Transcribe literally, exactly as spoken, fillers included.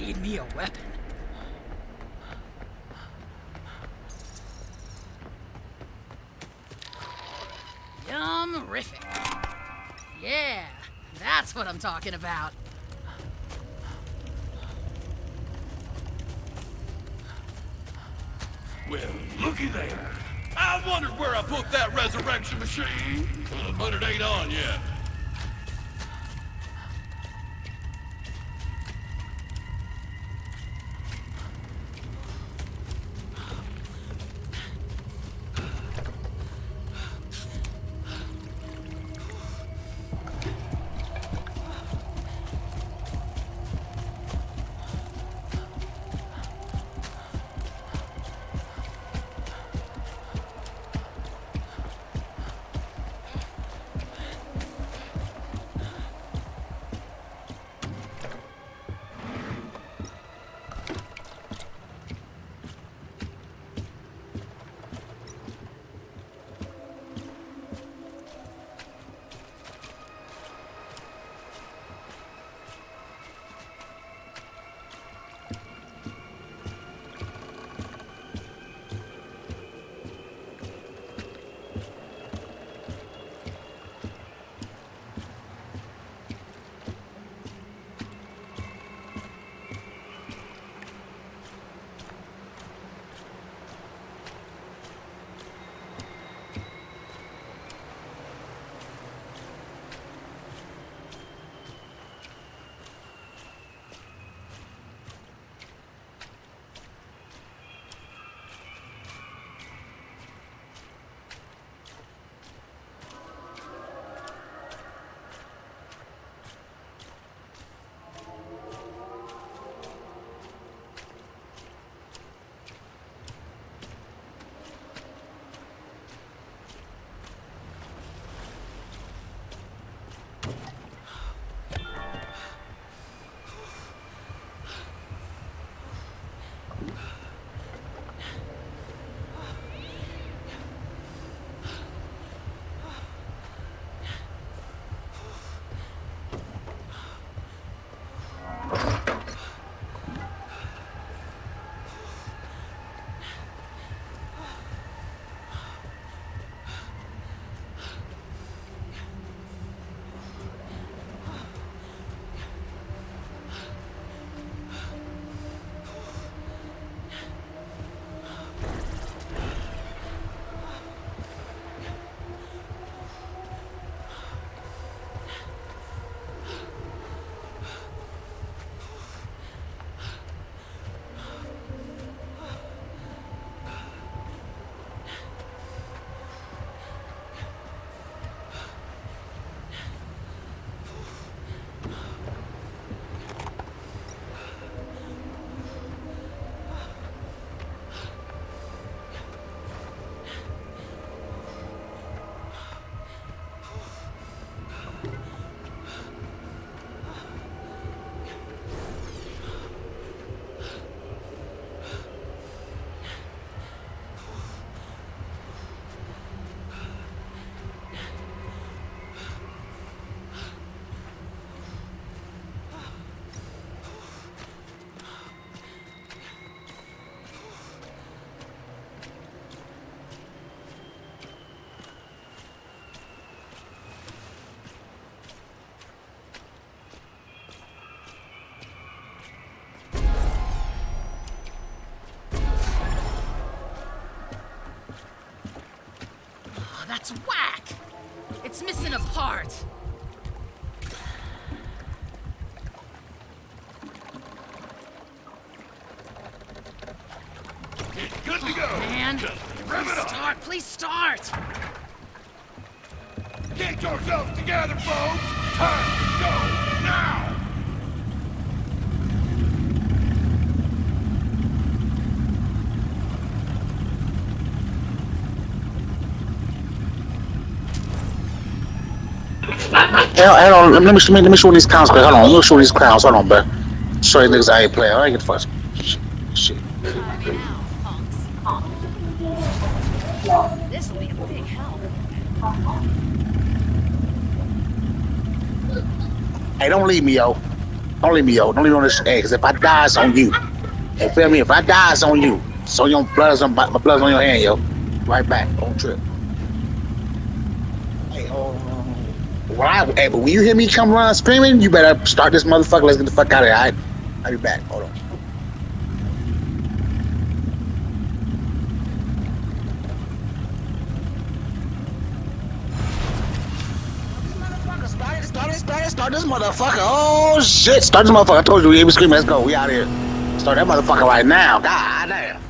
need me a weapon. Yum-rific. Yeah, that's what I'm talking about. Well, looky there. I wondered where I put that resurrection machine, but it ain't on yet. That's whack! It's missing a part. It's good to go. Man, Just rev please it up. start, please start! Get yourselves together, folks. Time to go now. Hang on, let me, let me, let me show these counts, bro. Hold on, let me show these counts. Hold on, bro. Show you niggas I ain't playing. I ain't get the first. Shit. This will be a big help. Hey, don't leave me, yo. Don't leave me, yo. Don't leave me on this. Hey, cause if I die, it's on you. Hey, feel me? If I die, it's on you. So your blood's on my, my blood's on your hand, yo. Right back. Don't trip. Hey, oh. Well, I, hey, but when you hear me come around screaming, you better start this motherfucker. Let's get the fuck out of here. Alright? I'll be back. Hold on. Start it, start it, start it, start this motherfucker. Oh shit, start this motherfucker. I told you we ain't screaming. Let's go. We out here. Start that motherfucker right now. God damn.